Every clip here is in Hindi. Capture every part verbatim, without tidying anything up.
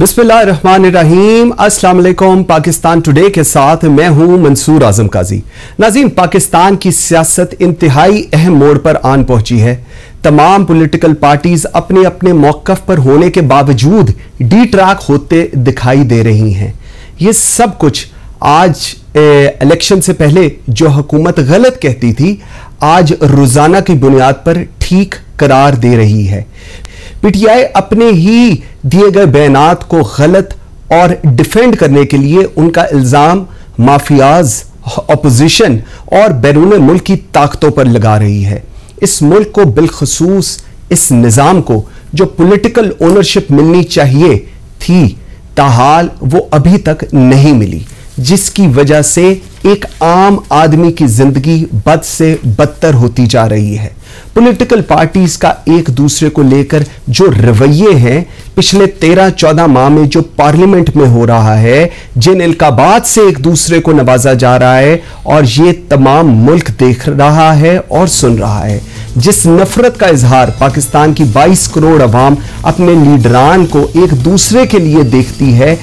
बिस्मिल्लाहिर्रहमानिर्रहीम, अस्सलाम वालेकुम। पाकिस्तान टुडे के साथ मैं हूं मंसूर आजम काजी। नाज़रीन, पाकिस्तान की सियासत इंतहाई अहम मोड़ पर आन पहुंची है। तमाम पॉलिटिकल पार्टीज अपने अपने मौक़िफ़ पर होने के बावजूद डी ट्रैक होते दिखाई दे रही हैं। ये सब कुछ आज इलेक्शन से पहले जो हुकूमत गलत कहती थी, आज रोजाना की बुनियाद पर ठीक करार दे रही है। पीटीआई अपने ही दिए गए बयानात को गलत और डिफेंड करने के लिए उनका इल्जाम माफियाज, अपोजिशन और बैरून मुल्क की ताकतों पर लगा रही है। इस मुल्क को, बिलखसूस इस निजाम को जो पॉलिटिकल ओनरशिप मिलनी चाहिए थी, ताहाल वो अभी तक नहीं मिली, जिसकी वजह से एक आम आदमी की जिंदगी बद से बदतर होती जा रही है। पॉलिटिकल पार्टीज का एक दूसरे को लेकर जो रवैये हैं, पिछले तेरह चौदह माह में जो पार्लियामेंट में हो रहा है, जिन इल्काबात से एक दूसरे को नवाजा जा रहा है, और ये तमाम मुल्क देख रहा है और सुन रहा है। जिस नफरत का इजहार पाकिस्तान की बाईस करोड़ अवाम अपने लीडरान को एक दूसरे के लिए देखती है,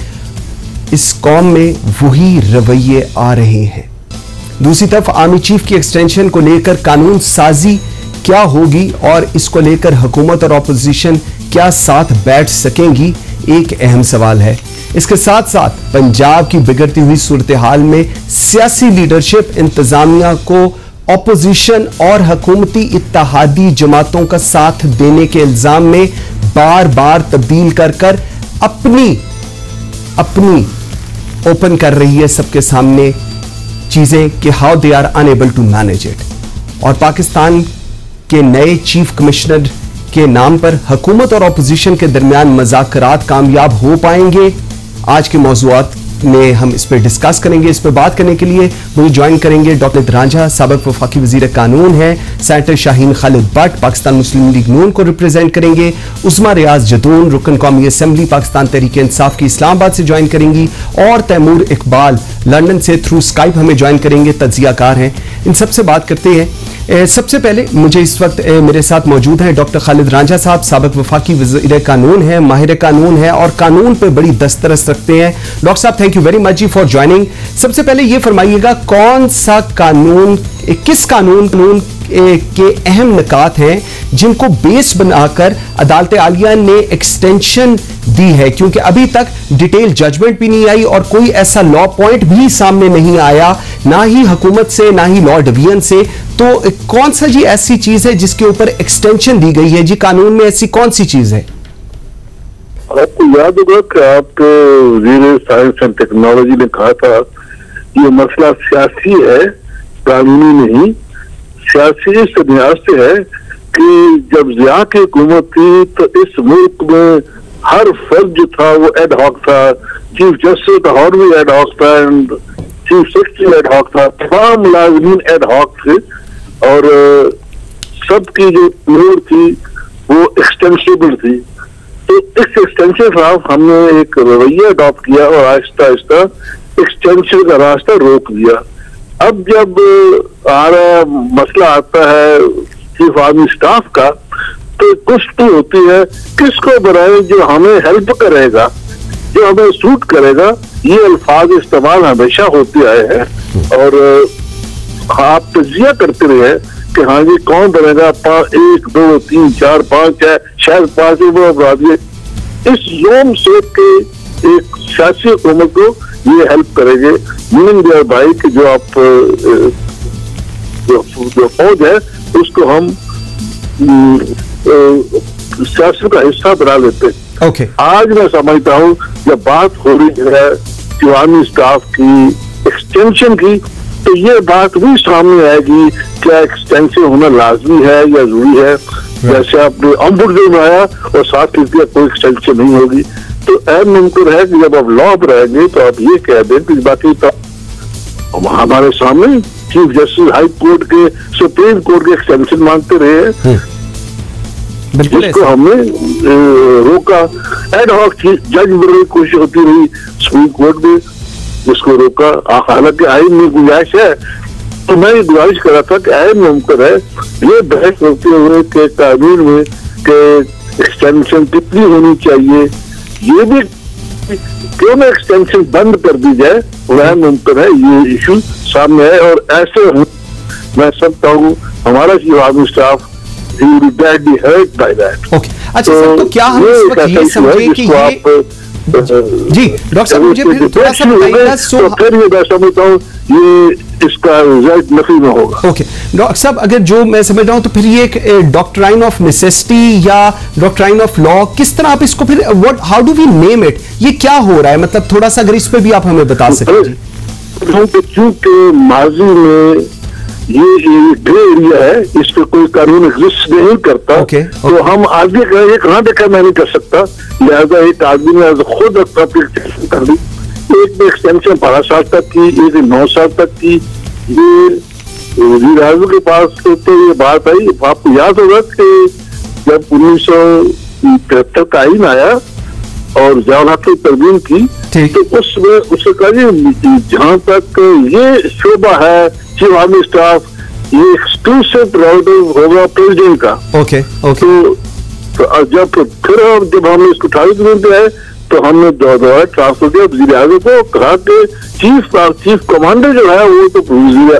इस कौम में वही रवैये आ रहे हैं। दूसरी तरफ आर्मी चीफ की एक्सटेंशन को लेकर कानून साजी क्या होगी और इसको लेकर हुकूमत और अपोजिशन क्या साथ बैठ सकेंगी, एक अहम सवाल है। इसके साथ साथ पंजाब की बिगड़ती हुई सूरत हाल में सियासी लीडरशिप, इंतजामिया को अपोजिशन और हुकूमती इत्तेहादी जमातों का साथ देने के इल्जाम में बार बार तब्दील कर कर अपनी अपनी ओपन कर रही है सबके सामने चीजें कि how they are unable to manage it. और पाकिस्तान के नए चीफ कमिश्नर के नाम पर हुकूमत और अपोजिशन के दरमियान मज़ाकरात कामयाब हो पाएंगे? आज के मौज़ूआत में हम इस पर डिस्कस करेंगे। इस पर बात करने के लिए मुझे ज्वाइन करेंगे डॉक्टर रांझा, साबिक वफाकी वज़ीर कानून है, सेनेटर शाहीन खालिद भट्ट, पाकिस्तान मुस्लिम लीग नून को रिप्रेजेंट करेंगे, उज़मा रियाज जदून, रुकन कौमी असम्बली पाकिस्तान तहरीक इंसाफ की इस्लामाबाद से ज्वाइन करेंगी, और तैमूर इकबाल लंदन से थ्रू स्काइप हमें ज्वाइन करेंगे, तज्जियाकार हैं। इन सबसे बात करते हैं। ए, सबसे पहले मुझे इस वक्त ए, मेरे साथ मौजूद हैं डॉक्टर खालिद रांझा साहब, साबिक वफाकी वज़ीर कानून है, माहिर कानून है और कानून पे बड़ी दस्तरस रखते हैं। डॉक्टर साहब, थैंक यू वेरी मच जी फॉर ज्वाइनिंग। सबसे पहले ये फरमाइएगा, कौन सा कानून, ए, किस कानून कानून के अहम निकात हैं जिनको बेस बनाकर अदालत आलिया ने एक्सटेंशन दी है? क्योंकि अभी तक डिटेल जजमेंट भी नहीं आई और कोई ऐसा लॉ पॉइंट भी सामने नहीं आया, ना ही हुकूमत से ना ही लॉ डिवीजन से। तो कौन सा जी ऐसी चीज है जिसके ऊपर एक्सटेंशन दी गई है जी? कानून में ऐसी कौन सी चीज है? आपको याद होगा कि आपके वज़ीर साइंस एंड टेक्नोलॉजी ने कहा था ये मसला सियासी है, कानूनी नहीं। सियासी इस लिहाज से है कि जब जिया की हुकूमत थी तो इस मुल्क में हर फर्ज जो था वो एड हॉक था। चीफ जस्टिस लाहौर भी एड हॉक था, and chief secretary ad hoc था, तमाम मुलाजिमीन एड हॉक थे, और सबकी जो नूर थी वो एक्सटेंसिबल थी। तो इस एक्सटेंशन का हमने एक रवैया अडॉप्ट किया और आहिस्ता आहिस्ता एक्सटेंशन का रास्ता रोक दिया। अब जब आ रहा मसला आता है चीफ आर्मी स्टाफ का, तो कुछ तो होती है किसको बनाए जो हमें हेल्प करेगा, जो हमें सूट करेगा। ये अल्फाज इस्तेमाल हमेशा होते आए हैं, और आप तजिया करते रहे कि हाँ जी कौन बनेगा, एक दो तीन चार पांच है, शायद पांच वो अपराधी। इस जोम से के एक सियासी हुकूमत को ये हेल्प करेंगे, मीनिंग दिया भाई कि जो आप जो, जो फौज है उसको हम सियासत का हिस्सा बना लेते हैं। okay. आज मैं समझता हूँ जब बात हो रही है जवानी स्टाफ की एक्सटेंशन की, तो ये बात भी सामने आएगी क्या एक्सटेंशन होना लाजमी है या जरूरी है। right. जैसे आपने ऑम्बुड्समैन बनाया और साथ लिख दिया कोई एक्सटेंशन नहीं होगी, तो अहम मुमकिन है कि जब आप लॉ पर रहेंगे तो आप ये कह दें कि बाकी तो हमारे सामने चीफ जस्टिस हाई कोर्ट के, सुप्रीम कोर्ट के एक्सटेंशन मांगते रहे हैं, जिसको हमने रोका। एड हॉक जज बड़ी कोशिश होती रही सुप्रीम कोर्ट में, जिसको रोका। हालांकि आइन में गुंजाइश है, तो मैं ये गुजारिश कर रहा था कि आइन मुमकिन है ये बहस होते हुए के कानून में के एक्सटेंशन कितनी होनी चाहिए, ये भी क्यों ना एक्सटेंशन बंद कर दी जाए, वह मुमकिन है। ये इशू सामने है और ऐसे मैं समझता हूँ हमारा जो army staff hurt by that. Okay, अच्छा सर, तो क्या हम इस वक्त ये समझें कि ये जी डॉक्टर साहब मुझे फिर थोड़ा सा बताइएगा। तो फिर ये मैं समझता हूँ ये इसका रिजल्ट नफी में होगा। ओके डॉक्टर साहब, अगर जो मैं समझ रहा हूँ तो फिर ये एक डॉक्ट्राइन ऑफ नेसेसिटी या डॉक्ट्राइन ऑफ लॉ, किस तरह आप इसको फिर what how do we name it, ये क्या हो रहा है? मतलब थोड़ा सा अगर इस पे भी आप हमें बता सकें। क्योंकि माजी में ये ग्रे एरिया है, इस पर कोई कानून एग्जिस्ट नहीं करता। okay, okay. तो हम आगे ये कहाँ देखा मैं नहीं कर सकता, लिहाजा एक आदमी ने खुद अपनी एक्सटेंशन कर ली। एक में एक्सटेंशन बारह साल तक की, एक नौ साल तक की। ये वज़ीर आज़म के पास तो, तो ये बात आई, आपको याद होगा कि जब उन्नीस सौ तिहत्तर का आइन आया और जवाहर की तरमीम की, तो उसमें उससे कहा जहाँ तक ये शोबा है चीफ आर्मी स्टाफ, ये एक्सक्लूसिव प्रेरोगेटिव होगा प्रेसिडेंट का। ओके ओके तो, तो जब फिर हम जब हमने इसको अठारह दिन पे आए तो हमने दोबारा ट्रांसफर किया वज़ीर आज़म को, कहा कि चीफ चीफ कमांडर जो है वो तो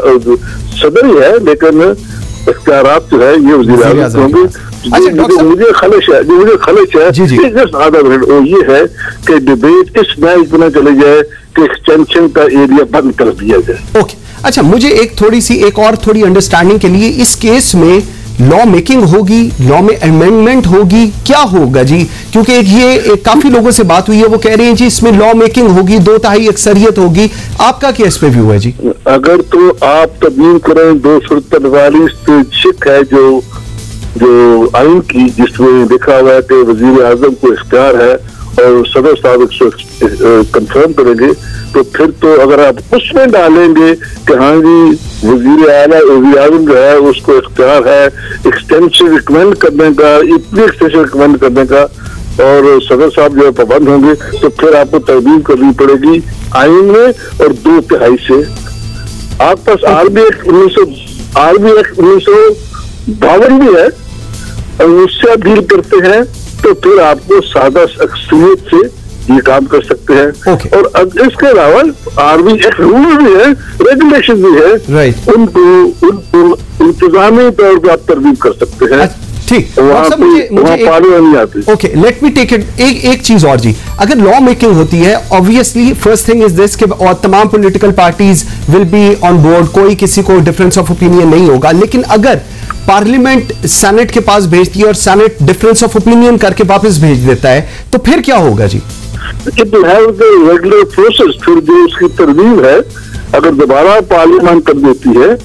सदर ही है, लेकिन इख्तियारात जो है ये वज़ीर आज़म होंगे। अच्छा, मुझे खलश है जो मुझे खलश है जस्ट आधा मिनट, वो ये है कि डिबेट इस मैच में चले जाए कि एक्सटेंशन का एरिया बंद कर दिया जाए। ओके, अच्छा मुझे एक थोड़ी सी एक और थोड़ी अंडरस्टैंडिंग के लिए, इस केस में लॉ मेकिंग होगी, लॉ में अमेंडमेंट होगी, क्या होगा जी? क्योंकि एक ये एक काफी लोगों से बात हुई है, वो कह रहे हैं जी इसमें लॉ मेकिंग होगी, दो तिहाई अक्सरियत होगी। आपका क्या इस पे व्यू है जी? अगर तो आप तब्दील करें दो सौ पैंतालीस शिक है जो जो आइन की, जिसमें लिखा हुआ है कि वजीर आजम को इख्तियार है और सदर साहब इसको कंफर्म करेंगे, तो फिर तो अगर आप उसमें डालेंगे कि हाँ जी वजीर आला वजीर आजम जो है उसको इख्तियार है एक्सटेंशन रिकमेंड करने का, इतनी एक्सटेंशन रिकमेंड करने का, और सदर साहब जो है पाबंद होंगे, तो फिर आपको तब्दील करनी पड़ेगी आइन में और दो तिहाई से। आपके पास आर्मी एक्ट उन्नीस सौ आर्मी एक्ट उन्नीस सौ बावन भी है और उससे आप डील करते हैं, तो फिर आपको सादा अक्सरियत से ये काम कर सकते हैं। okay. और अब इसके अलावा आर्मी एक्ट रूल भी है, रेगुलेशन भी है, right. उनको उनको इंतजामी तौर पर आप तरमीम कर सकते हैं। ठीक, मुझे मुझे नहीं आती। Okay, let me take it. एक एक चीज और जी, अगर लॉ मेकिंग होती है, obviously first thing is this कि और तमाम political parties will be on board, कोई किसी को डिफरेंस ऑफ ओपिनियन नहीं होगा। लेकिन अगर पार्लियामेंट सेनेट के पास भेजती है और सेनेट डिफरेंस ऑफ ओपिनियन करके वापस भेज देता है, तो फिर क्या होगा जी? It will have the regular process. फिर जो उसकी तरमीम है अगर दोबारा पार्लियामेंट कर देती है,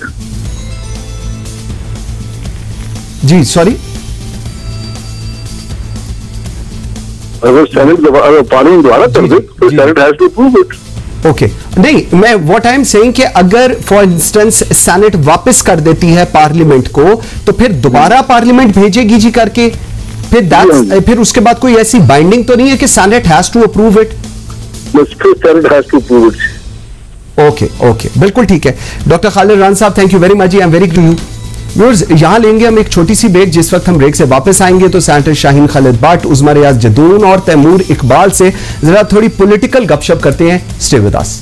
जी सॉरी, अगर सेनेट दोबारा पार्लियामेंट दोबारा कर दे तो senate has to approve it. Okay, नहीं मैं व्हाट आई एम सेइंग कि अगर फॉर इंस्टेंस सेनेट वापस कर देती है पार्लियामेंट को, तो फिर दोबारा पार्लियामेंट भेजेगी जी करके, फिर दैट्स फिर उसके बाद कोई ऐसी बाइंडिंग तो नहीं है कि senate has to approve it? Senate has to approve it. Okay okay, बिल्कुल ठीक है। डॉक्टर खालिद रान साहब, थैंक यू वेरी मच जी, I am very to you. Viewers, यहां लेंगे हम एक छोटी सी ब्रेक। जिस वक्त हम ब्रेक से वापस आएंगे तो सेनेटर शाहीन खालिद बट, उज़मा रियाज जदून और तैमूर इकबाल से जरा थोड़ी पॉलिटिकल गपशप करते हैं। Stay with us.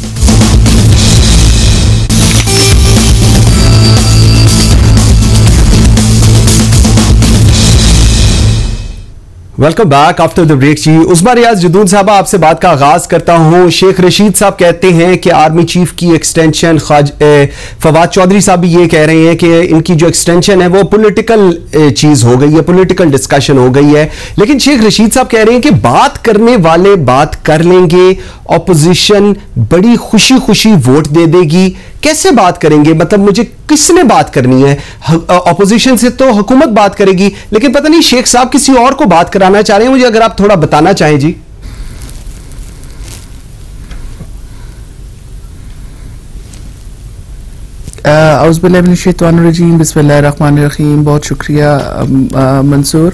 Welcome back after the break जी। उज़मा रियाज जदून साहब, आपसे बात का आगाज करता हूं। शेख रशीद साहब कहते हैं कि आर्मी चीफ की एक्सटेंशन, फवाद चौधरी साहब भी ये कह रहे हैं कि इनकी जो एक्सटेंशन है वो पॉलिटिकल चीज हो गई है, पॉलिटिकल डिस्कशन हो गई है। लेकिन शेख रशीद साहब कह रहे हैं कि बात करने वाले बात कर लेंगे, ऑपोजिशन बड़ी खुशी खुशी वोट दे देगी। कैसे बात करेंगे? मतलब मुझे किसने बात करनी है? ऑपोजिशन से तो हुकूमत बात करेगी, लेकिन पता नहीं शेख साहब किसी और को बात कराना चाह रहे हैं। मुझे अगर आप थोड़ा बताना चाहें जी। औज़ुबिल्लाहिमिनश्शैतानिर्रजीम, बिस्मिल्लाहिर्रहमानिर्रहीम। बहुत शुक्रिया मंसूर।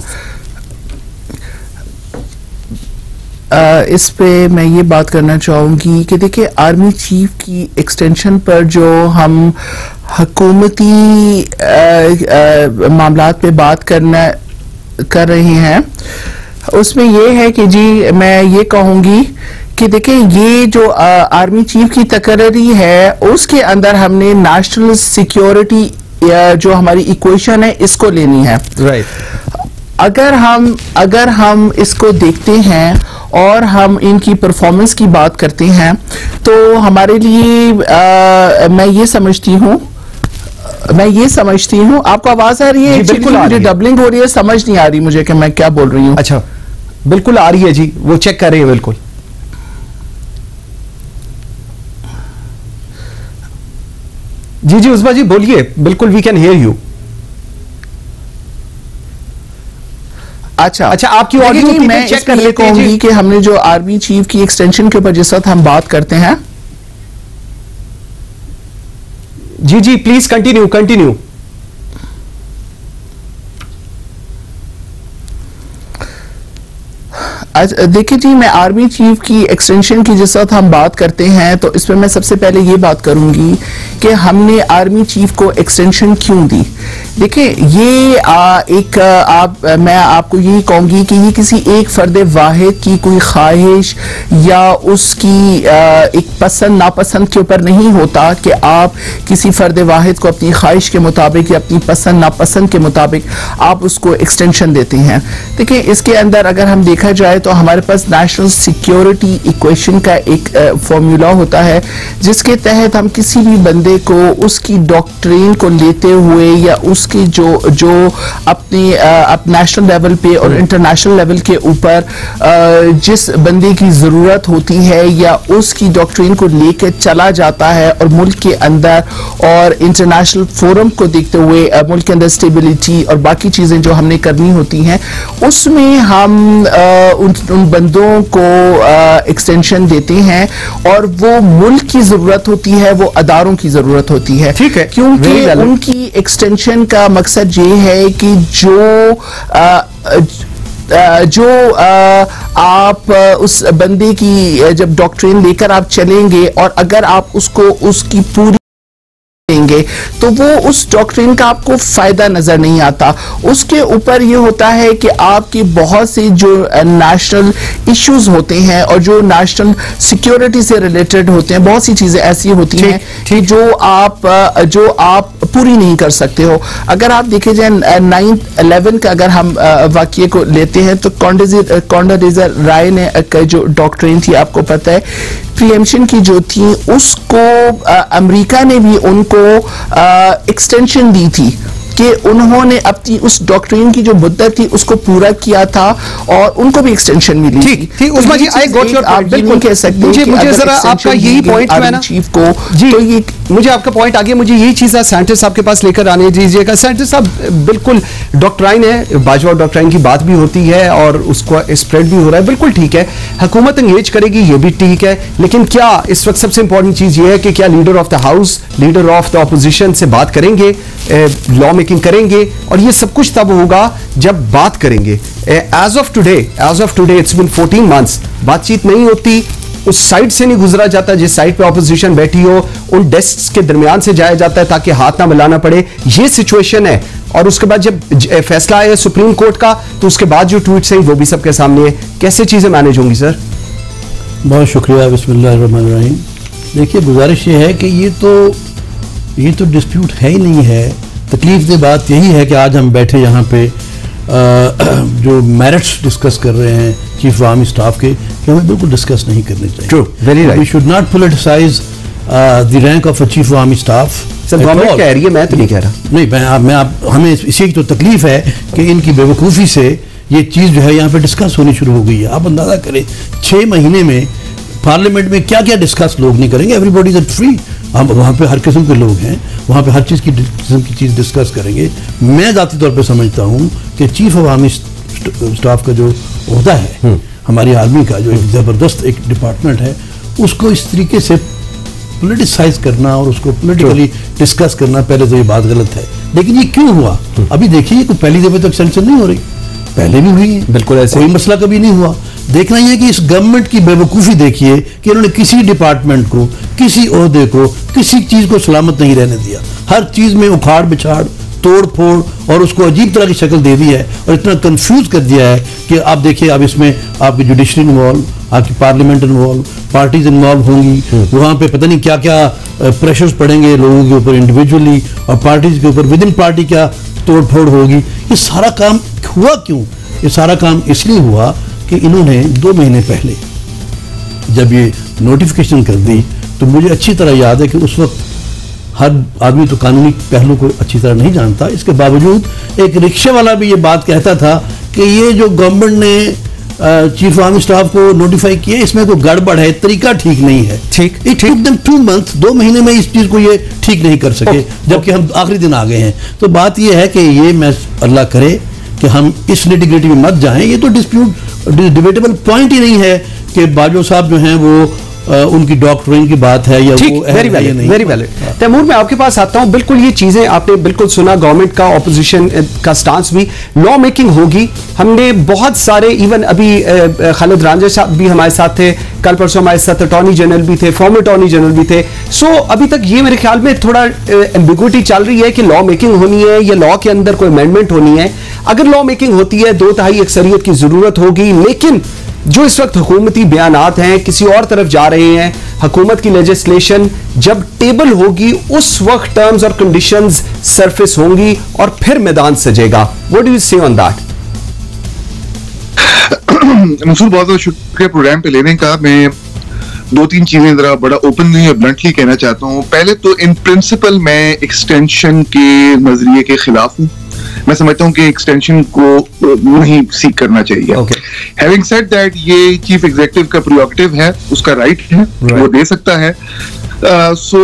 Uh, इस पे मैं ये बात करना चाहूँगी कि देखिए, आर्मी चीफ की एक्सटेंशन पर जो हम हुकूमती मामलात पे बात करना कर रहे हैं, उसमें ये है कि जी मैं ये कहूंगी कि देखें ये जो आ, आर्मी चीफ की तकरीरी है उसके अंदर हमने नेशनल सिक्योरिटी जो हमारी इक्वेशन है इसको लेनी है। Right right. अगर हम अगर हम इसको देखते हैं और हम इनकी परफॉर्मेंस की बात करते हैं तो हमारे लिए आ, मैं ये समझती हूँ मैं ये समझती हूँ आपको आवाज आ रही है? बिल्कुल मुझे डबलिंग हो रही है, समझ नहीं आ रही मुझे कि मैं क्या बोल रही हूँ। अच्छा बिल्कुल आ रही है जी, वो चेक कर रही है बिल्कुल। जी जी उस्मा जी बोलिए, बिल्कुल वी कैन हियर यू। अच्छा अच्छा आपकी ऑडियो मैं चेक कर लेते हैं कि हमने जो आर्मी चीफ की एक्सटेंशन के ऊपर जिस वक्त हम बात करते हैं। जी जी प्लीज कंटिन्यू कंटिन्यू। देखिए जी मैं आर्मी चीफ की एक्सटेंशन की जिस वक्त हम बात करते हैं तो इसमें मैं सबसे पहले ये बात करूंगी कि हमने आर्मी चीफ को एक्सटेंशन क्यों दी। देखिए ये आ, एक आप मैं आपको यही कहूंगी कि ये किसी एक फर्द वाहिद की कोई ख्वाहिश या उसकी आ, एक पसंद नापसंद के ऊपर नहीं होता कि आप किसी फर्द वाहिद को अपनी ख्वाहिश के मुताबिक या अपनी पसंद नापसंद के मुताबिक आप उसको एक्सटेंशन देते हैं। देखिए इसके अंदर अगर हम देखा जाए तो हमारे पास नेशनल सिक्योरिटी इक्वेशन का एक फॉर्मूला होता है जिसके तहत हम किसी भी बंदे को उसकी डॉक्ट्रिन को लेते हुए या उसकी जो जो अपने अप नेशनल लेवल पे और इंटरनेशनल लेवल के ऊपर जिस बंदे की जरूरत होती है या उसकी डॉक्ट्रिन को लेकर चला जाता है और मुल्क के अंदर और इंटरनेशनल फोरम को देखते हुए मुल्क के अंदर स्टेबिलिटी और बाकी चीजें जो हमने करनी होती हैं उसमें हम उन, उन बंदों को एक्सटेंशन देते हैं और वो मुल्क की जरूरत होती है, वो अदारों की जरूरत होती है। ठीक है, क्योंकि उनकी एक्सटेंशन का मकसद ये है कि जो आ, जो आ, आप उस बंदे की जब डॉक्ट्रिन लेकर आप चलेंगे और अगर आप उसको उसकी पूरी देंगे तो वो उस डॉक्ट्रिन का आपको फायदा नजर नहीं आता। उसके ऊपर ये होता है कि आपकी बहुत सी जो नेशनल इश्यूज होते हैं और जो नेशनल सिक्योरिटी से रिलेटेड होते हैं, बहुत सी चीजें ऐसी होती हैं कि जो आप जो आप पूरी नहीं कर सकते हो। अगर आप देखे जाए नाइन्थ इलेवन का अगर हम वाक्य को लेते हैं तो कॉन्डोलीजा राय ने जो डॉक्ट्रिन थी आपको पता है प्रीएम्पशन की जो थी उसको अमेरिका ने भी उनको एक्सटेंशन दी थी कि उन्होंने अपनी उस डॉक्ट्रिन की जो मुद्दत थी उसको पूरा किया था और उनको भी एक्सटेंशन मिली थी। ठीक Uzma ji I got your point. बिल्कुल कह सकते मुझे मुझे जरा आपका यही पॉइंट है ना चीफ को जी तो ये मुझे आपका पॉइंट आ गया। मुझे यही चीज साइंटिस्ट साहब के पास लेकर आने दीजिएगा। साइंटिस्ट साहब बिल्कुल डॉक्ट्राइन है, बाजवा डॉक्ट्राइन की बात भी होती है और उसको स्प्रेड भी हो रहा है, बिल्कुल ठीक है, हुकूमत एंगेज करेगी ये भी ठीक है, लेकिन क्या इस वक्त सबसे इंपॉर्टेंट चीज ये है कि क्या leader of the house leader of the opposition से बात करेंगे, लॉ मेकिंग करेंगे और ये सब कुछ तब होगा जब बात करेंगे। As of today as of today it's been fourteen months बातचीत नहीं होती, उस साइड से नहीं गुजरा जाता जिस साइड पे ऑपोजिशन बैठी हो, उन डेस्क के दरमियान से जाया जाता है ताकि हाथ ना मिलाना पड़े। ये सिचुएशन है और उसके बाद जब फैसला आया सुप्रीम कोर्ट का तो उसके बाद जो ट्वीट्स हैं वो भी सबके सामने है। कैसे चीजें मैनेज होंगी सर? बहुत शुक्रिया, बिस्मिल्लाहिर्रहमानिर्रहीम। देखिए गुजारिश ये है कि ये तो ये तो डिस्प्यूट है ही नहीं है। तकलीफ की बात यही है कि आज हम बैठे यहाँ पे आ, जो मेरिट्स डिस्कस कर रहे हैं चीफ आर्मी स्टाफ के, कि हमें बिल्कुल डिस्कस नहीं करने चाहिए। True, very right. We should not politicise the rank of a chief army staff. Sir government कह रही है, मैं तो नहीं कह रहा। नहीं मैं आप, मैं आप, हमें इसी की तो तकलीफ है कि इनकी बेवकूफ़ी से ये चीज़ जो है यहाँ पे डिस्कस होनी शुरू हो गई है। आप अंदाजा करें छः महीने में पार्लियामेंट में क्या क्या डिस्कस लोग नहीं करेंगे। एवरीबॉडी इज फ्री, हम वहाँ पे हर किस्म के लोग हैं, वहाँ पे हर चीज़ की किस्म की चीज़ डिस्कस करेंगे। मैं ज़ाती तौर पे समझता हूँ कि चीफ ऑफ आर्मी स्टाफ का जो ओहदा है हमारी आर्मी का, जो एक ज़बरदस्त एक डिपार्टमेंट है, उसको इस तरीके से पोलिटिसाइज करना और उसको पोलिटिकली डिस्कस करना, पहले तो ये बात गलत है। लेकिन ये क्यों हुआ? अभी देखिए कोई पहली दफे तो एक्सटेंशन नहीं हो रही, पहले भी हुई है, बिल्कुल ऐसे कोई मसला कभी नहीं हुआ। देखना ही है कि इस गवर्नमेंट की बेवकूफ़ी देखिए कि उन्होंने किसी डिपार्टमेंट को, किसी ओहदे को, किसी चीज़ को सलामत नहीं रहने दिया। हर चीज़ में उखाड़ बिछाड़ तोड़ फोड़ और उसको अजीब तरह की शक्ल दे दी है और इतना कंफ्यूज कर दिया है कि आप देखिए, अब इसमें आपकी जुडिशरी इन्वॉल्व, आपकी पार्लियामेंट इन्वॉल्व, पार्टीज इन्वॉल्व होंगी, वहाँ पे पता नहीं क्या क्या प्रेशर्स पड़ेंगे लोगों के ऊपर इंडिविजुअली और पार्टीज के ऊपर, विद इन पार्टी क्या तोड़ फोड़ होगी। ये सारा काम हुआ क्यों? ये सारा काम इसलिए हुआ कि इन्होंने दो महीने पहले जब ये नोटिफिकेशन कर दी, तो मुझे अच्छी तरह याद है कि उस वक्त हर आदमी तो कानूनी पहलू को अच्छी तरह नहीं जानता, इसके बावजूद एक रिक्शे वाला भी ये बात कहता था कि ये जो गवर्नमेंट ने चीफ आर्मी स्टाफ को नोटिफाई किया, इसमें तो गड़बड़ है, तरीका ठीक नहीं है। ठीक it took them two months, दो महीने में इस चीज को ये ठीक नहीं कर सके, जबकि हम आखिरी दिन आ गए हैं। तो बात ये है कि ये मैं अल्लाह करे कि हम इस निटिग्रिटी में मत जाएं। ये तो डिस्प्यूट डिबेटेबल पॉइंट ही नहीं है कि बाजवा साहब जो हैं वो आ, उनकी डॉक्टरिंग की बात है या वो very valid, very valid. Taimur, मैं आपके पास आता हूं। बिल्कुल ये चीजें आपने बिल्कुल सुना, गवर्नमेंट का, ऑपोजिशन का स्टांस भी, लॉ मेकिंग होगी। हमने बहुत सारे, इवन अभी खालिद रांझा साहब भी हमारे साथ थे, कल परसों हमारे साथ अटॉर्नी जनरल भी थे, फॉर्मर अटॉर्नी जनरल भी थे। सो so, अभी तक ये मेरे ख्याल में थोड़ा एम्बिग्विटी चल रही है कि लॉ मेकिंग होनी है या लॉ के अंदर कोई अमेंडमेंट होनी है। अगर लॉ मेकिंग होती है, दो तिहाई अक्सरियत की जरूरत होगी, लेकिन जो इस वक्त हुकूमती बयानात हैं किसी और तरफ जा रहे हैं। हुकूमत की लेजिस्लेशन जब टेबल होगी उस वक्त टर्म्स और कंडीशंस सरफेस होंगी और फिर मैदान सजेगा। What do you say on that? Mansoor, बहुत बहुत शुक्रिया प्रोग्राम पे लेने का। मैं दो तीन चीजें जरा बड़ा ओपनली और ब्लंटली कहना चाहता हूँ। पहले तो इन प्रिंसिपल मैं एक्सटेंशन के नजरिए के खिलाफ हूँ। मैं समझता हूं कि एक्सटेंशन को नहीं सीख करना चाहिए। हैविंग सेड दैट, ये चीफ एग्जीक्यूटिव का प्रियोगेटिव है, उसका राइट है, right. वो दे सकता है। सो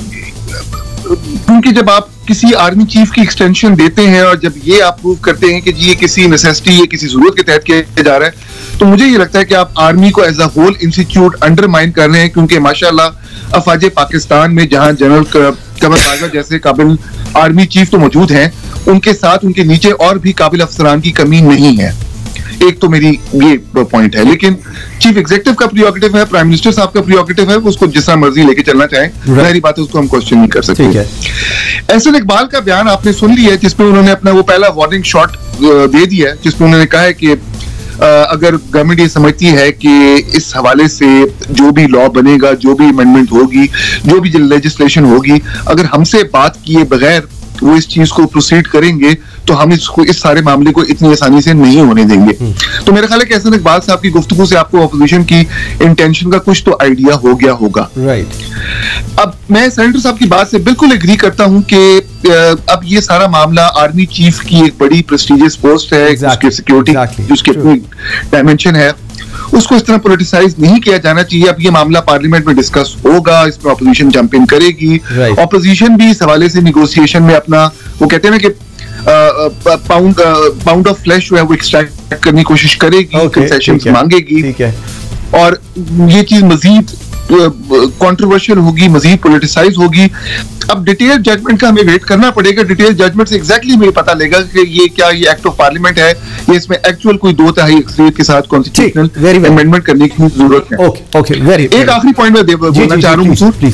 क्योंकि जब आप किसी आर्मी चीफ की एक्सटेंशन देते हैं और जब ये आप प्रूव करते हैं कि जी ये किसी नेसेसिटी, ये किसी जरूरत के तहत किया जा रहा है, तो मुझे ये लगता है कि आप आर्मी को as a whole institute undermine कर रहे हैं। क्योंकि माशाल्लाह अफवाज पाकिस्तान में जहां जनरल कमर बाजवा जैसे काबिल आर्मी चीफ तो मौजूद हैं, उनके साथ उनके नीचे और भी काबिल अफसरान की कमी नहीं है। एक तो मेरी ये पॉइंट है। लेकिन चीफ एग्जीक्यूटिव का प्रियोगेटिव है, प्राइम मिनिस्टर साहब का प्रियोगेटिव है, उसको जिस तरह मर्जी लेके चलना चाहें, जाहिर बात है उसको हम क्वेश्चन नहीं कर सकते। एहसन इकबाल का बयान आपने सुन लिया, जिसमें उन्होंने अपना वो पहला वार्निंग शॉट दे दिया, जिसमें उन्होंने कहा है कि अगर गवर्नमेंट ये समझती है कि इस हवाले से जो भी लॉ बनेगा, जो भी अमेंडमेंट होगी, जो भी लेजिस्लेशन होगी, अगर हमसे बात किए बगैर वो इस चीज को प्रोसीड करेंगे तो हम इसको, इस सारे मामले को इतनी आसानी से नहीं होने देंगे। तो मेरा ख्याल है कि एहसन इकबाल साहब की गुफ्तगू से आपको ऑपोजिशन की इंटेंशन का कुछ तो आइडिया हो गया होगा। राइट। अब मैं सेनेटर साहब की बात से बिल्कुल एग्री करता हूं कि अब ये सारा मामला आर्मी चीफ की एक बड़ी प्रेस्टिजियस पोस्ट है, उसकी सिक्योरिटी, उसकी अपनी डायमेंशन है, उसको इस तरह पोलिटिसाइज नहीं किया जाना चाहिए। अब ये मामला पार्लियामेंट में डिस्कस होगा, इसमें ऑपोजिशन जंप इन करेगी, ऑपोजिशन भी इस हवाले से निगोशिएशन में अपना, वो कहते हैं ना कि पाउंड पाउंड ऑफ फ्लैश जो है वो एक्सट्रैक्ट करने की कोशिश करेगी, कंसेशंस मांगेगी, और ये चीज मजीद कंट्रोवर्शियल होगी, मजीद पॉलिटिसाइज होगी। अब डिटेल जजमेंट का हमें वेट करना पड़ेगा। डिटेल जजमेंट से एग्जैक्टली हमें पता लगेगा कि ये क्या ये एक्ट ऑफ पार्लियामेंट है, ये इसमें एक्चुअल कोई दो तिहाई अक्सरियत के साथ कॉन्स्टिट्यूशनल अमेंडमेंट करने की जरूरत है। ओके ओके वेरी एक आखिरी पॉइंट में बोलना चाह रहा हूँ मंसूर, प्लीज।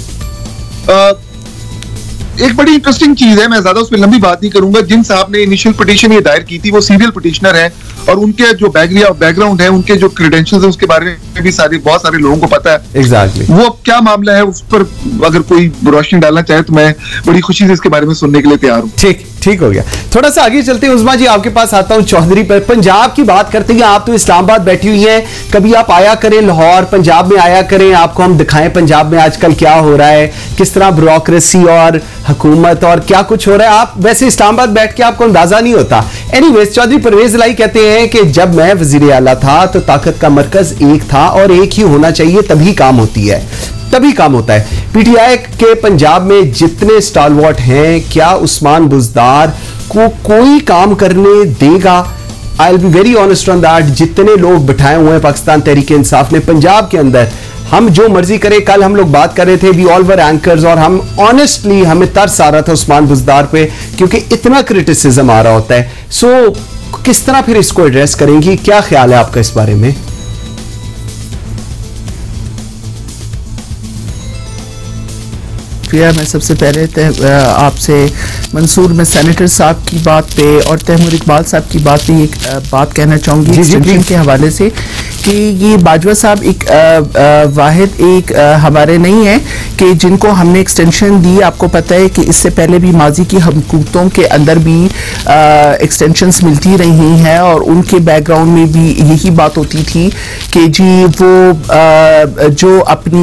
एक बड़ी इंटरेस्टिंग चीज है, मैं ज्यादा उस पर लंबी बात नहीं करूंगा। जिन साहब ने इनिशियल पिटीशन ये दायर की थी वो सीरियल पिटीशनर है, और उनके जो बैकग्राउंड है, उनके जो क्रेडेंशियल्स है, उसके बारे में भी सारे बहुत सारे लोगों को पता है। Exactly exactly. वो अब क्या मामला है उस पर अगर कोई रोशनी डालना चाहे तो मैं बड़ी खुशी से इसके बारे में सुनने के लिए तैयार हूँ। ठीक ठीक हो गया। थोड़ा सा आगे चलते हैं उज़मा जी, आपके पास आता हूं चौधरी पर। पंजाब की बात करते हैं, आप तो इस्लामाबाद बैठी हुई हैं, कभी आप आया करें लाहौर, पंजाब में आया करें, आपको हम दिखाएं पंजाब में आजकल क्या हो रहा है, किस तरह ब्यूरोक्रेसी और हुकूमत और क्या कुछ हो रहा है। आप वैसे इस्लामाबाद बैठ के आपको अंदाजा नहीं होता। एनीवेज, चौधरी परवेज लाई कहते हैं कि जब मैं वजीर आला था तो ताकत का मरकज एक था और एक ही होना चाहिए, तभी काम होती है, तभी काम होता है। पीटीआई के पंजाब में जितने स्टालवॉट हैं, क्या उस्मान बुजदार को कोई काम करने देगा? I will be very honest on that. जितने लोग बिठाए हुए हैं पाकिस्तान तहरीक इंसाफ ने पंजाब के अंदर, हम जो मर्जी करें, कल हम लोग बात कर रहे थे, वी ऑल वर एंकर्स, और हम ऑनेस्टली हमें तरस आ रहा था उस्मान बुजदार पे, क्योंकि इतना क्रिटिसिज्म आ रहा होता है। सो so, किस तरह फिर इसको एड्रेस करेंगी? क्या ख्याल है आपका इस बारे में? शुक्रिया। मैं सबसे पहले आपसे मंसूर में सेनेटर साहब की बात पे और तैमूर इकबाल साहब की बात पे एक बात कहना चाहूँगी एक्सटेंशन के हवाले से कि ये बाजवा साहब एक वाहिद एक आ, हमारे नहीं है कि जिनको हमने एक्सटेंशन दी। आपको पता है कि इससे पहले भी माजी की हुकूमतों के अंदर भी एक्सटेंशंस मिलती रही हैं और उनके बैकग्राउंड में भी यही बात होती थी कि जी वो आ, जो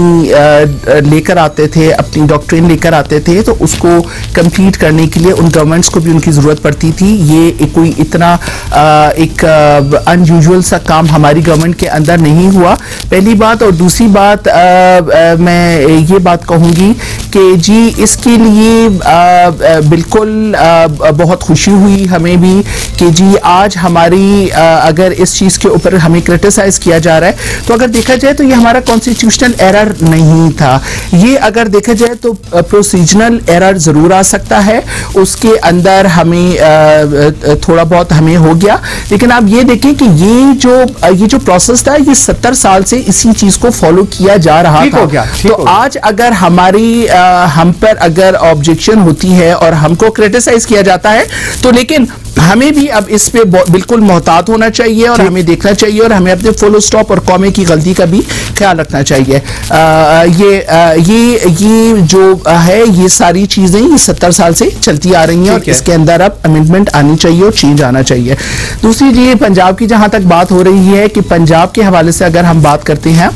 अपनी लेकर आते थे, अपनी डॉक्ट्रिन लेकर आते थे, तो उसको कंप्लीट करने के लिए उन गवर्नमेंट्स को भी उनकी ज़रूरत पड़ती थी। ये एक कोई इतना आ, एक अनयूजुअल सा काम हमारी गवर्नमेंट के अंदर नहीं हुआ, पहली बात। और दूसरी बात आ, आ, मैं ये बात कहूँगी कि जी इसके लिए आ, आ, बिल्कुल आ, बहुत खुशी हुई हमें भी कि जी आज हमारी आ, अगर इस चीज़ के ऊपर हमें क्रिटिसाइज किया जा रहा है तो अगर देखा जाए तो ये हमारा कॉन्स्टिट्यूशनल एरर नहीं था। ये अगर देखा जाए तो प्रोसीजरल एरर ज़रूर आ सकता है, उसके अंदर हमें आ, थोड़ा बहुत हमें हो गया, लेकिन आप ये देखें कि ये जो ये जो प्रोसेस था ये सत्तर साल से इसी चीज़ को फॉलो किया जा रहा था। तो आज अगर हमारी आ, हम पर अगर ऑब्जेक्शन होती है और हमको क्रिटिसाइज किया जाता है तो लेकिन हमें भी अब इस पे बिल्कुल मोहतात होना चाहिए और हमें देखना चाहिए और हमें अपने फुल स्टॉप और कौमे की गलती का भी ख्याल रखना चाहिए। आ, ये आ, ये ये जो है ये सारी चीज़ें ये सत्तर साल से चलती आ रही हैं और इसके अंदर अब अमेंडमेंट आनी चाहिए और चेंज आना चाहिए। दूसरी चीज़ पंजाब की जहाँ तक बात हो रही है कि पंजाब के हवाले से अगर हम बात करते हैं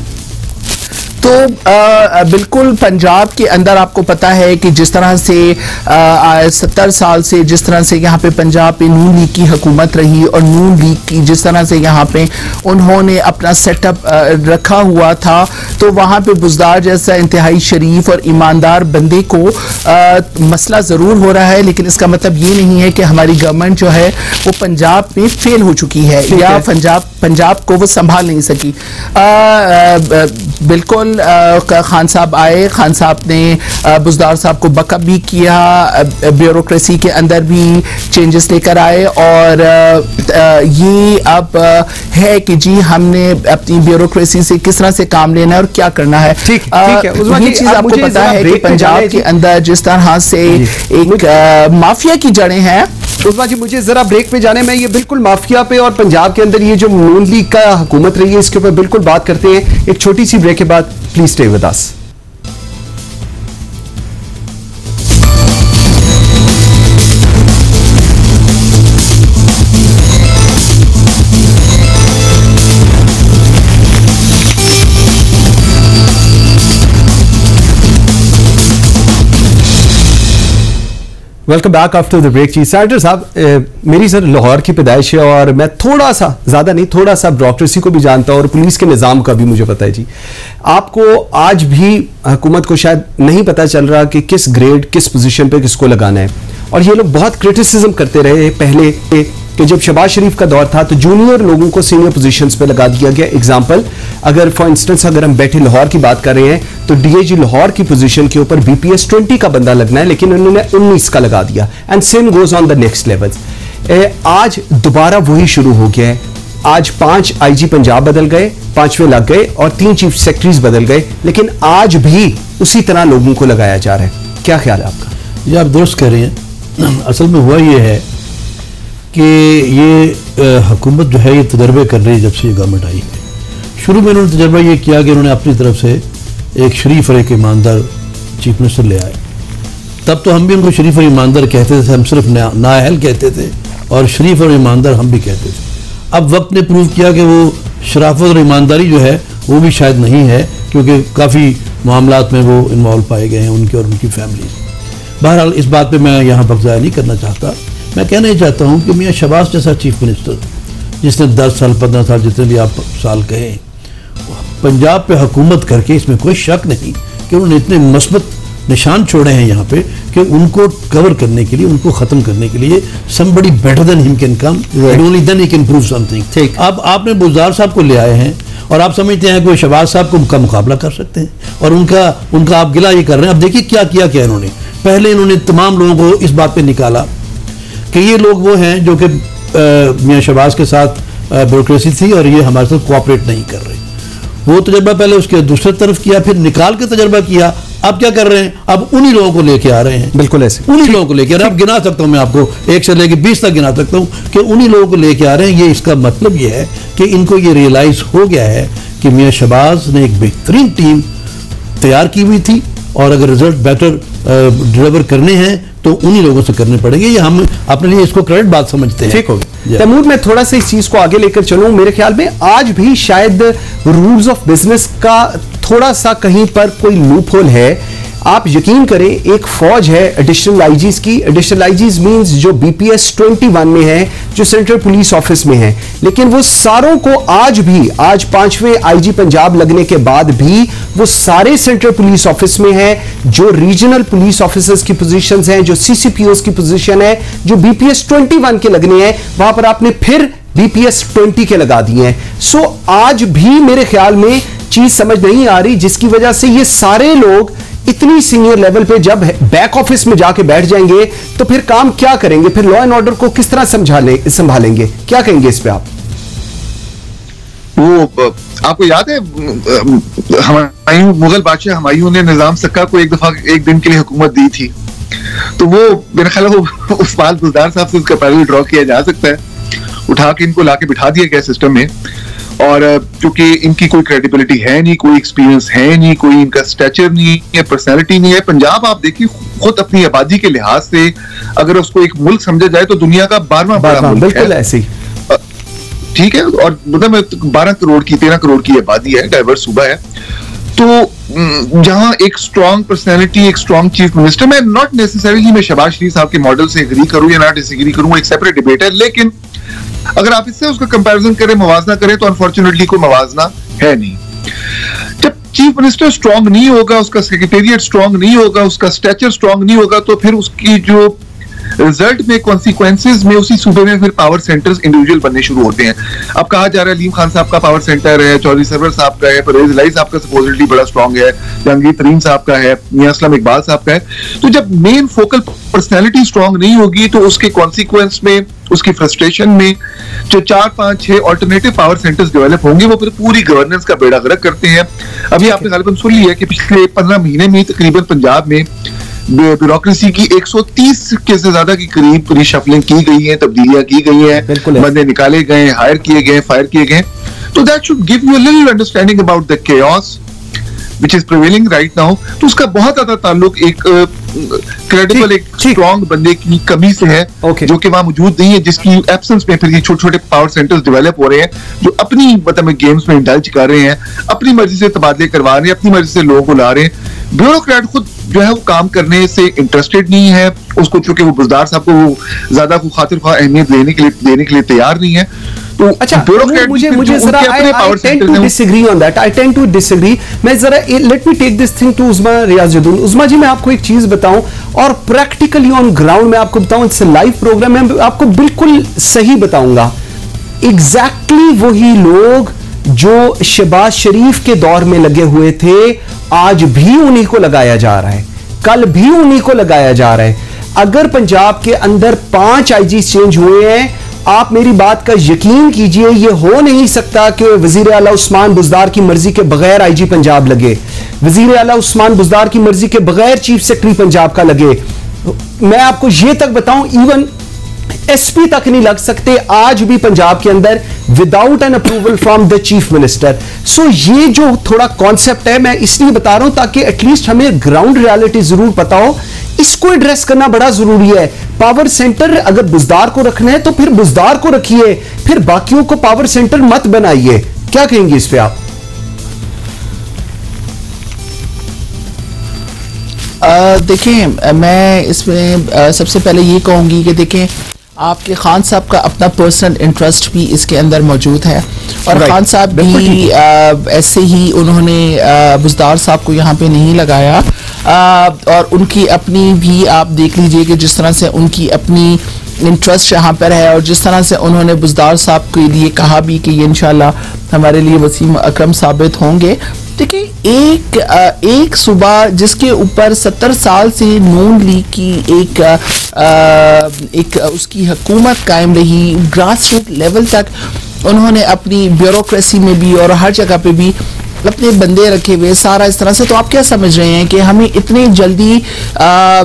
तो आ, बिल्कुल पंजाब के अंदर आपको पता है कि जिस तरह से सत्तर साल से जिस तरह से यहाँ पे पंजाब पे नून लीग की हुकूमत रही और नून लीग की जिस तरह से यहाँ पे उन्होंने अपना सेटअप रखा हुआ था, तो वहाँ पे बुज़दार जैसा इंतहाई शरीफ और ईमानदार बंदे को आ, मसला ज़रूर हो रहा है, लेकिन इसका मतलब ये नहीं है कि हमारी गवर्नमेंट जो है वो पंजाब में फेल हो चुकी है या पंजाब पंजाब को वो संभाल नहीं सकी। आ, आ, बिल्कुल खान साहब आए, खान साहब ने बुज़दार साहब को बकअप भी किया, ब्यूरोक्रेसी के अंदर भी चेंजेस लेकर आए और ये अब है कि जी हमने अपनी ब्यूरोक्रेसी से किस तरह से काम लेना है और क्या करना है। ठीक है, ये चीज़ आपको पता है कि पंजाब के अंदर जिस तरह से एक माफिया की जड़ें हैं। उज़मा जी मुझे जरा ब्रेक पे जाने में, ये बिल्कुल माफिया पे और पंजाब के अंदर ये जो नून लीग का हुकूमत रही है इसके ऊपर बिल्कुल बात करते हैं एक छोटी सी ब्रेक के बाद। Please stay with us. Welcome back after the break. Ji senator साहब, मेरी सर लाहौर की पैदाइश है और मैं थोड़ा सा, ज़्यादा नहीं, थोड़ा सा ब्यूरोक्रेसी को भी जानता हूँ और पुलिस के निज़ाम का भी मुझे पता है। जी आपको आज भी हुकूमत को शायद नहीं पता चल रहा कि किस ग्रेड किस पोजीशन पे किसको लगाना है, और ये लोग बहुत क्रिटिसिज्म करते रहे पहले कि जब शहबाज शरीफ का दौर था तो जूनियर लोगों को सीनियर पोजीशंस पे लगा दिया गया। एग्जांपल, अगर फॉर इंस्टेंस अगर हम बैठे लाहौर की बात कर रहे हैं तो डीआईजी लाहौर की पोजीशन के ऊपर बीपीएस ट्वेंटी का बंदा लगना है, लेकिन उन्होंने उन्नीस का लगा दिया and same goes on the next level. आज दोबारा वही शुरू हो गया है। आज पांच आईजी पंजाब बदल गए, पांचवें लग गए और तीन चीफ सेक्रेटरीज बदल गए, लेकिन आज भी उसी तरह लोगों को लगाया जा रहा है। क्या ख्याल है आपका? ये आप दुरुस्त कह रहे हैं। असल में हुआ ये है कि ये हुकूमत जो है ये तजर्बे कर रही है जब से ये गवर्नमेंट आई है। शुरू में उन्होंने तजर्बा ये किया कि उन्होंने अपनी तरफ से एक शरीफ और एक ईमानदार चीफ मिनिस्टर ले आए। तब तो हम भी उनको शरीफ और ईमानदार कहते थे, हम सिर्फ नाअहल कहते थे और शरीफ और ईमानदार हम भी कहते थे। अब वक्त ने प्रूव किया कि वो शराफत और ईमानदारी जो है वो भी शायद नहीं है, क्योंकि काफ़ी मामलात में वो इन्वॉल्व पाए गए हैं उनके और उनकी फैमिली। बहरहाल इस बात पे मैं यहाँ वक्त ज़ाया नहीं करना चाहता। मैं कहना ही चाहता हूँ कि मियाँ शहबाज जैसा चीफ मिनिस्टर जिसने दस साल पंद्रह साल जितने भी आप साल कहें पंजाब पे हुकूमत करके, इसमें कोई शक नहीं कि उन्होंने इतने मस्बत निशान छोड़े हैं यहाँ पे कि उनको कवर करने के लिए, उनको ख़त्म करने के लिए somebody better than him can come, and only then he can prove something। ठीक, अब आपने बुज़दार साहब को ले आए हैं और आप समझते हैं कि शहबाज साहब को का मुकाबला कर सकते हैं और उनका उनका आप गिला ये कर रहे हैं। अब देखिए क्या किया क्या इन्होंने। पहले इन्होंने तमाम लोगों को इस बात पे निकाला कि ये लोग वो हैं जो कि मियाँ शहबाज के साथ ब्यूरोक्रेसी थी और ये हमारे साथ कोऑपरेट नहीं कर रहे। वो तजर्बा पहले उसके दूसरी तरफ किया, फिर निकाल के तजर्बा किया आप क्या कर रहे हैं, अब उन्हीं लोगों को लेके आ रहे हैं, बिल्कुल ऐसे उन्हीं लोगों को लेके आ रहे हैं। अब गिना सकता हूं मैं आपको, एक से लेके बीस तक गिना सकता हूं कि उन्हीं लोगों को लेके आ रहे हैं। ये इसका मतलब ये है कि इनको ये रियलाइज हो गया है कि मियां शहबाज ने एक बेहतरीन टीम तैयार की हुई थी, और अगर रिजल्ट बेटर डिलीवर करने हैं तो उन्हीं लोगों से करने पड़ेंगे। ये हम अपने लिए इसको क्रेडिट बात समझते हैं। ठीक हो गया तैमूर, मैं थोड़ा सा इस चीज को आगे लेकर चलूं। मेरे ख्याल में आज भी शायद रूल्स ऑफ बिजनेस का थोड़ा सा कहीं पर कोई लूप होल है। आप यकीन करें, एक फौज है एडिशनल आईजीज की। एडिशनल आईजीज मींस जो बीपीएस इक्कीस में है, जो सेंट्रल पुलिस ऑफिस में है, लेकिन वो सारों को आज भी, आज पांचवें आईजी पंजाब लगने के बाद भी वो सारे सेंट्रल पुलिस ऑफिस में है। जो रीजनल पुलिस ऑफिसर्स की पोजीशंस हैं, जो सीसीपीओस की पोजीशन है, जो बीपीएस इक्कीस के लगने हैं, वहां पर आपने फिर बीपीएस बीस के लगा दिए हैं। सो आज भी मेरे ख्याल में चीज समझ नहीं आ रही, जिसकी वजह से ये सारे लोग इतनी सीनियर लेवल पे जब बैक ऑफिस में जाके बैठ जाएंगे तो फिर काम क्या करेंगे, फिर लॉ एंड ऑर्डर को किस तरह समझाले संभालेंगे, क्या कहेंगे इस पे आप? वो आपको याद है हमायूं, मुगल बादशाह हमायूं ने निजाम सक्का को एक दफा एक दिन के लिए हुकूमत दी थी, तो वो मेरा ख्याल है वो उस्मान बुजदार साहब से उसका पैरल ड्रॉ किया जा सकता है। उठा के इनको लाके बिठा दिया गया सिस्टम में, और क्योंकि इनकी कोई क्रेडिबिलिटी है नहीं, कोई एक्सपीरियंस है नहीं, कोई इनका स्टैचर नहीं है, पर्सनैलिटी नहीं है। पंजाब आप देखिए खुद अपनी आबादी के लिहाज से अगर उसको एक मुल्क समझा जाए तो दुनिया का बारहवां बड़ा मुल्क है। बिल्कुल ऐसे ही, ठीक है, और मतलब बारह करोड़ की तेरह करोड़ की आबादी है, डाइवर्स सूबा है। तो जहां एक स्ट्रॉन्ग पर्सनैलिटी, एक स्ट्रॉन्ग चीफ मिनिस्टर, मैं नॉट नेसेसरीली मैं शहबाज शरीफ साहब के मॉडल से एग्री करूं या ना डिसएग्री करूं, एक सेपरेट डिबेट है, लेकिन अगर आप इससे उसका कंपैरिजन करें, मवाजना करें, तो अनफॉर्चुनेटली कोई मवाजना है नहीं। जब चीफ मिनिस्टर स्ट्रांग नहीं होगा, उसका सेक्रेटेरिएट स्ट्रांग नहीं होगा, उसका स्टैचर स्ट्रांग नहीं होगा, तो फिर उसकी जो रिजल्ट में, कॉन्सिक्वेंसेज में, उसी सूबे में फिर पावर सेंटर्स इंडिविजुअल बनने शुरू होते हैं। अब कहा जा रहा है अलीम खान साहब का पावर सेंटर है, चौधरी सरवर साहब का है, परवेज इलाही साहब का सपोजिटली बड़ा स्ट्रांग है, जहांगीर तरीन साहब का है, मियां असलम इकबाल साहब का है। तो जब मेन फोकल पर्सनैलिटी स्ट्रांग नहीं होगी तो उसके कॉन्सिक्वेंस में, उसकी फ्रस्ट्रेशन में जो चार पांच छह ऑल्टरनेटिव पावर सेंटर्स डेवलप होंगे, वो फिर पूरी गवर्नेंस का बेड़ा गर्क करते हैं। अभी आपने गालिबन सुन लिया कि पिछले पंद्रह महीने में तकरीबन पंजाब में ब्यूरोक्रेसी की एक सौ तीस के से ज्यादा की करीब रिशफलिंग की गई है, तब्दीलियां की गई हैं, बंदे निकाले गए, हायर किए गए, फायर किए गए। तो that should give you a little understanding about the chaos which is prevailing right now। तो उसका बहुत ज्यादा ताल्लुक एक क्रेडिबल, एक स्ट्रॉन्ग बंदे की कमी से है, okay। जो कि वहां मौजूद नहीं है, जिसकी एब्सेंस में फिर ये छोटे छोटे पावर सेंटर्स डेवलप हो रहे हैं, जो अपनी मतलब गेम्स में इंडल्ज कर रहे हैं, अपनी मर्जी से तबादले करवा रहे हैं, अपनी मर्जी से लोगों को ला रहे हैं। ब्यूरोक्रेट खुद जो है वो काम करने से इंटरेस्टेड नहीं है, उसको चूंकि वो बुजदार साहब को वो ज्यादा को खातिर ख्वाह अहमियत लेने के लिए देने के लिए तैयार नहीं है। तो अच्छा, मुझे मुझे जरा I tend to disagree on that, I tend to disagree. मैं जरा let me take this thing to Uzma Riaz Jadoon. Uzma ji, मैं आपको एक चीज बताऊं और प्रैक्टिकली ऑन ग्राउंड में आपको बताऊं, इट्स अ लाइव प्रोग्राम, मैं आपको बिल्कुल सही बताऊंगा। एग्जैक्टली वही लोग जो शहबाज शरीफ के दौर में लगे हुए थे, आज भी उन्हीं को लगाया जा रहा है, कल भी उन्हीं को लगाया जा रहा है। अगर पंजाब के अंदर पांच आईजी चेंज हुए हैं, आप मेरी बात का यकीन कीजिए, यह हो नहीं सकता कि वजीर आला उस्मान बुजदार की मर्जी के बगैर आईजी पंजाब लगे, वजीर आला उस्मान बुजदार की मर्जी के बगैर चीफ सेक्रेटरी पंजाब का लगे। मैं आपको यह तक बताऊं, इवन एसपी तक नहीं लग सकते आज भी पंजाब के अंदर without an approval from the chief minister. So ये जो थोड़ा कॉन्सेप्ट है, मैं इसलिए बता रहा हूं ताकि एटलीस्ट हमें ग्राउंड रियलिटी जरूर पता हो। इसको एड्रेस करना बड़ा जरूरी है। पावर सेंटर अगर बुजदार को रखना है तो फिर बुजदार को रखिए, फिर बाकियों को पावर सेंटर मत बनाइए। क्या कहेंगे इस पे आप? देखें, मैं इसमें आ, सबसे पहले ये कहूंगी कि देखें, आपके खान साहब का अपना पर्सनल इंटरेस्ट भी इसके अंदर मौजूद है, और right. खान साहब भी आ, ऐसे ही उन्होंने बुजदार साहब को यहाँ पे नहीं लगाया, आ, और उनकी अपनी भी आप देख लीजिए कि जिस तरह से उनकी अपनी इंटरेस्ट यहाँ पर है, और जिस तरह से उन्होंने बुजदार साहब के लिए कहा भी कि ये इंशाल्लाह हमारे लिए वसीम अकरम साबित होंगे। देखिए, एक एक सूबा जिसके ऊपर सत्तर साल से नून लीग की एक एक उसकी हुकूमत कायम रही, ग्रास रूट लेवल तक उन्होंने अपनी ब्यूरोक्रेसी में भी और हर जगह पे भी अपने बंदे रखे हुए सारा इस तरह से, तो आप क्या समझ रहे हैं कि हमें इतनी जल्दी आ,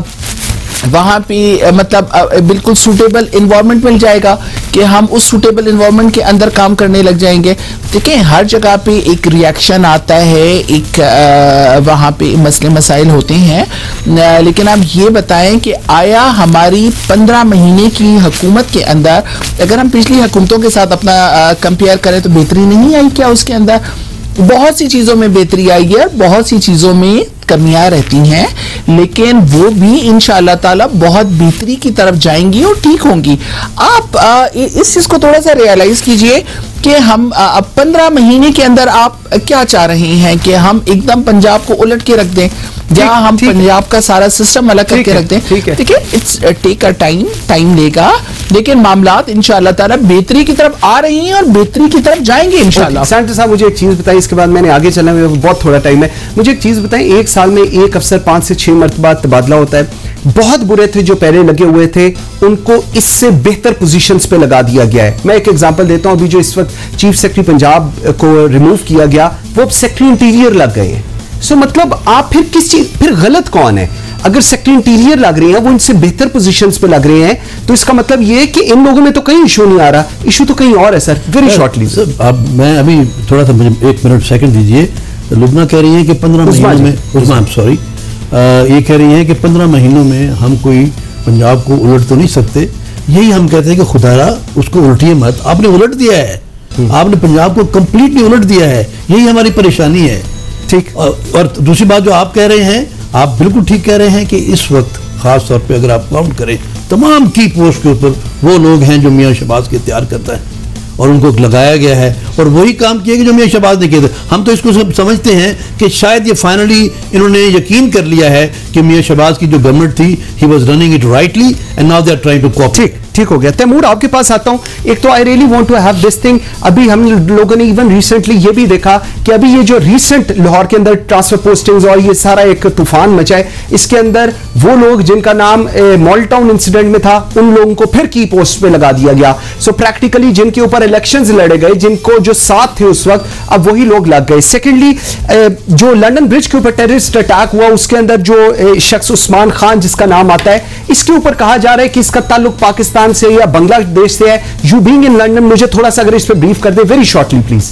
वहां पे मतलब बिल्कुल सूटेबल इन्वायरमेंट मिल जाएगा कि हम उस सूटेबल इन्वायरमेंट के अंदर काम करने लग जाएंगे? देखिए, हर जगह पे एक रिएक्शन आता है, एक आ, वहां पे मसले मसाइल होते हैं, लेकिन आप ये बताएं कि आया हमारी पंद्रह महीने की हुकूमत के अंदर, अगर हम पिछली हुकूमतों के साथ अपना कंपेयर करें तो बेहतरी नहीं आई क्या? उसके अंदर बहुत सी चीजों में बेहतरी आई है, बहुत सी चीजों में कमियां रहती हैं, लेकिन वो भी इंशाअल्लाह ताला बहुत बेहतरी की तरफ जाएंगी और ठीक होंगी। आप आ, इस चीज को थोड़ा सा रियलाइज कीजिए कि हम अब पंद्रह महीने के अंदर आप क्या चाह रहे हैं कि हम एकदम पंजाब को उलट के रख दें, जहां हम पंजाब का सारा सिस्टम अलग करके रख दें? ठीक है, it's take a time, time लेगा, लेकिन मामलात इंशाअल्लाह ताला बेहतरी की तरफ आ रही हैं और बेहतरी की तरफ जाएंगे इंशाअल्लाह। सेनेटर साहब, मुझे एक चीज बताइए, इसके बाद मैंने आगे चलना है, बहुत थोड़ा टाइम है, मुझे एक चीज बताएं, एक साल में एक अफसर पांच से छह मरतबा तबादला होता है, बहुत बुरे थे जो पहले लगे हुए थे, उनको इससे बेहतर पोजीशंस पे लगा दिया गया है। मैं एक एग्जांपल देता हूं, अभी जो इस वक्त चीफ सेक्रेटरी पंजाब को रिमूव किया गया, वो सेक्रेटरी इंटीरियर लग गए हैं। सो मतलब आप फिर किस चीज, फिर गलत कौन है? अगर सेक्रेटरी इंटीरियर लग रहे हैं, वो इनसे बेहतर पोजीशंस पे लग रहे हैं, तो इसका मतलब ये है कि इन लोगों में तो कहीं इशू नहीं आ रहा, इशू तो कहीं और है। सर, वेरी शॉर्टली सर, अब मैं अभी थोड़ा सा मुझे एक मिनट सेकंड दीजिए। लुबना कह रही है कि पंद्रह महीनों में, उस्मा सॉरी ये कह रही है कि पंद्रह महीनों में हम कोई पंजाब को उलट तो नहीं सकते। यही हम कहते हैं कि खुदारा उसको उल्टिए मत, आपने उलट दिया है, आपने पंजाब को कंप्लीटली उलट दिया है, यही हमारी परेशानी है। ठीक, और, और दूसरी बात जो आप कह रहे हैं, आप बिल्कुल ठीक कह रहे हैं कि इस वक्त खास तौर पे अगर आप काउंट करें तमाम की पोस्ट के ऊपर वो लोग हैं जो मियां शहबाज के तैयार करता है और उनको लगाया गया है, और वही काम किया कि जो मियां शहबाज ने किए थे। हम तो इसको सब समझते हैं कि शायद ये फाइनली इन्होंने यकीन कर लिया है कि मियां शहबाज की जो गवर्नमेंट थी, he was running it rightly and now they are trying to copy. ठीक ठीक हो गया। तैमूर, आपके पास आता हूं। एक तो I really want to have this thing, अभी हम लोगों ने इवन रिसेंटली ये भी देखा कि अभी ये जो रिसेंट लाहौर के अंदर ट्रांसफर पोस्टिंग्स और ये सारा एक तूफान मचा है, इसके अंदर वो लोग जिनका नाम मॉल टाउन इंसिडेंट में था, उन लोगों को फिर की पोस्ट पे लगा दिया गया। सो so, प्रैक्टिकली जिनके ऊपर इलेक्शंस लड़े गए, जिनको जो साथ थे उस वक्त, अब वही लोग लग गए। सेकेंडली, जो लंदन ब्रिज के ऊपर टेररिस्ट अटैक हुआ, उसके अंदर जो शख्स उस्मान खान जिसका नाम आता है, इसके ऊपर कहा जा रहा है कि इसका ताल्लुक पाकिस्तान से या बांग्लादेश से है। यू बीइंग इन लंदन, मुझे थोड़ा सा अगर इस पे ब्रीफ कर दे वेरी शॉर्टली प्लीज।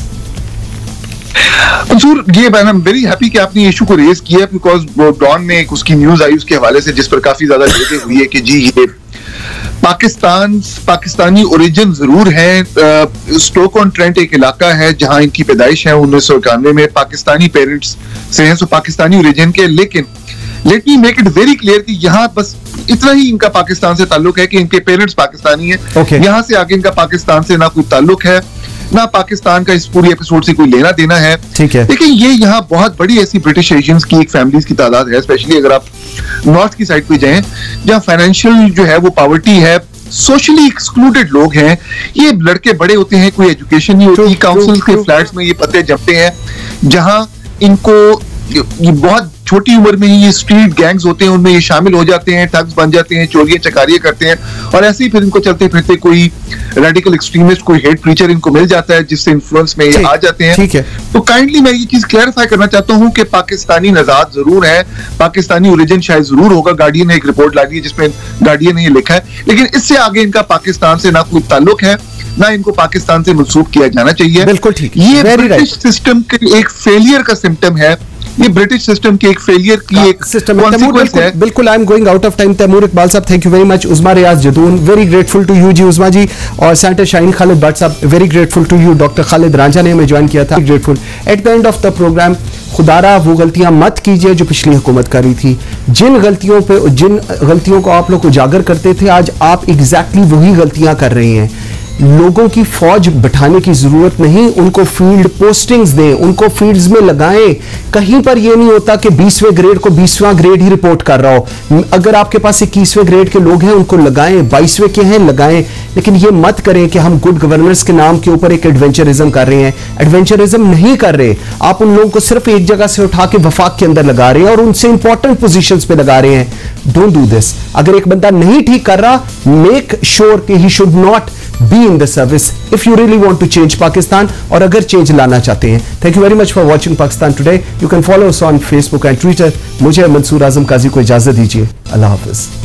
मंसूर, ये आई एम वेरी हैप्पी कि आपने इशू को रेज किया, बिकॉज डॉन में एक उसकी न्यूज आई उसके हवाले से जिस पर काफी ज्यादा जगह हुई है कि जी ये पाकिस्तान पाकिस्तानी ओरिजिन जरूर है। स्टोक ऑन ट्रेंट एक इलाका है जहां इनकी पैदाइश है उन्नीस सौ इक्यानवे में, पाकिस्तानी पेरेंट्स से हैं, सो पाकिस्तानी ओरिजिन के। लेकिन let me make it very clear कि यहाँ बस इतना ही इनका पाकिस्तान से ताल्लुक है कि इनके पेरेंट्स पाकिस्तानी हैं। okay. यहाँ से आगे इनका पाकिस्तान से ना कोई ताल्लुक है, ना पाकिस्तान का इस पूरी एपिसोड से कोई लेना देना है। ठीक है, लेकिन ये यहाँ बहुत बड़ी ऐसी ब्रिटिश एशियंस की एक फैमिलीज की तादाद है, स्पेशली अगर आप नॉर्थ की साइड पे जाएं जहाँ फाइनेंशियल जो है वो पॉवर्टी है, सोशली एक्सक्लूडेड लोग हैं। ये लड़के बड़े होते हैं, कोई एजुकेशन नहीं होती, काउंसिल के फ्लैट्स में ये पत्ते जमते हैं जहां इनको ये बहुत छोटी उम्र में ही ये स्ट्रीट गैंग्स होते हैं, उनमें ये शामिल हो जाते हैं, ठग्स बन जाते हैं, चोरियां चकारियां करते हैं, और ऐसे ही फिर इनको चलते फिरते कोई रेडिकल एक्सट्रीमिस्ट, कोई हेट प्रीचर इनको मिल जाता है जिससे इन्फ्लुएंस में ये आ जाते हैं। ठीक है, तो काइंडली मैं ये चीज क्लैरिफाई करना चाहता हूँ कि पाकिस्तानी नजात जरूर है, पाकिस्तानी ओरिजिन शायद जरूर होगा। गार्डियन ने एक रिपोर्ट ला दी है जिसमें गार्डियन ने ये लिखा है, लेकिन इससे आगे इनका पाकिस्तान से ना कोई ताल्लुक है, ना इनको पाकिस्तान से मंसूब किया जाना चाहिए। बिल्कुल ठीक, ये ब्रिटिश सिस्टम के एक फेलियर का सिम्टम है, ये ब्रिटिश सिस्टम के एक फेलियर की एक कॉन्सिक्वेंस है। बिल्कुल, I am going out of time. Taimur Iqbal साहब, thank you very much. Uzma Riaz Jadoon, very grateful to you ji Uzma ji. और सेनेटर शाहीन खालिद भट्ट साहब, very grateful to you. Doctor Khalid Ranjha ने हमें ज्वाइन किया था, grateful. At the end of the programme, खुदारा वो गलतियां मत कीजिए जो पिछली हुकूमत कर रही थी। जिन गलतियों पे जिन गलतियों को आप लोग उजागर करते थे, आज आप एग्जैक्टली वही गलतियां कर रहे हैं। लोगों की फौज बैठाने की जरूरत नहीं, उनको फील्ड पोस्टिंग्स दें, उनको फील्ड्स में लगाएं। कहीं पर यह नहीं होता कि बीसवें ग्रेड को बीसवां ग्रेड ही रिपोर्ट कर रहा हो। अगर आपके पास इक्कीसवें ग्रेड के लोग हैं उनको लगाएं, बाईसवें के हैं लगाएं, लेकिन ये मत करें कि हम गुड गवर्नेंस के नाम के ऊपर एक एडवेंचरिज्म कर रहे हैं। एडवेंचरिज्म नहीं कर रहे, आप उन लोगों को सिर्फ एक जगह से उठा के वफाक के अंदर लगा रहे हैं और उनसे इंपॉर्टेंट पोजीशंस पे लगा रहे हैं। Don't do this. अगर एक बंदा नहीं ठीक कर रहा, मेक श्योर कि he should not be in the service if you really want to change Pakistan, और अगर चेंज लाना चाहते हैं। Thank you very much for watching Pakistan today. You can follow us on Facebook and Twitter. मुझे मंसूर आजम काजी को इजाजत दीजिए। अल्लाह हाफिज।